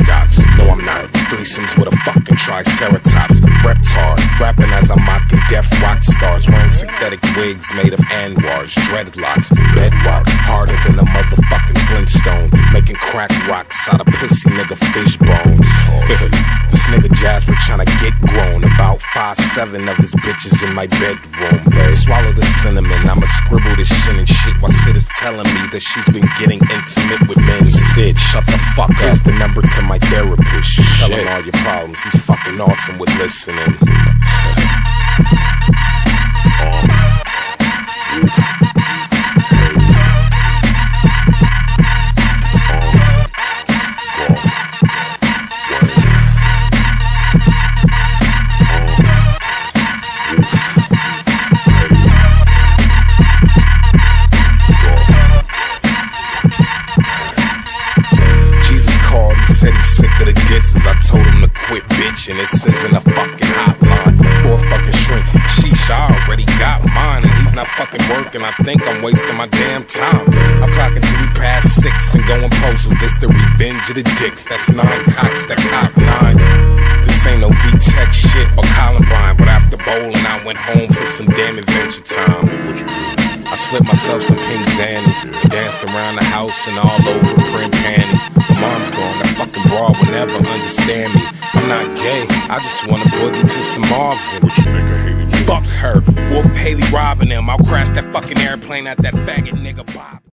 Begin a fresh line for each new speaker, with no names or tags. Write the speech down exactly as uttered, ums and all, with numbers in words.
dots. No, I'm not. Threesomes with a fucking triceratops. Reptard, rapping as I'm mocking deaf rock stars. Wearing synthetic wigs made of anwars, dreadlocks, bedrock, harder than a motherfucking Flintstone. Making crack rocks out of pussy nigga fish bones. This nigga Jasper tryna get grown. About five seven of his bitches in my bedroom. Swallow the cinnamon, I'ma scribble this shit and shit while Sid is telling me that she's been getting intimate with men. Sid, shut the fuck up. Here's the number to my therapist. You tell him all your problems, he's fucking awesome with listening. Said he's sick of the disses. I told him to quit bitching. This isn't a fucking hotline for a fucking shrink. Sheesh, I already got mine, and he's not fucking working. I think I'm wasting my damn time. I'm clocking three past six and going postal. This the revenge of the dicks. That's nine cocks that cock nine. This ain't no V-Tech shit or Columbine, but after bowling, I went home for some damn adventure time. What you do? I slipped myself some pink zannies, danced around the house and all over print panties. My mom's gone, that fucking broad will never understand me. I'm not gay, I just wanna boogie to some Marvin. What you think I hated you? Fuck her, Wolf Haley robbing them. I'll crash that fucking airplane at that faggot nigga Bob.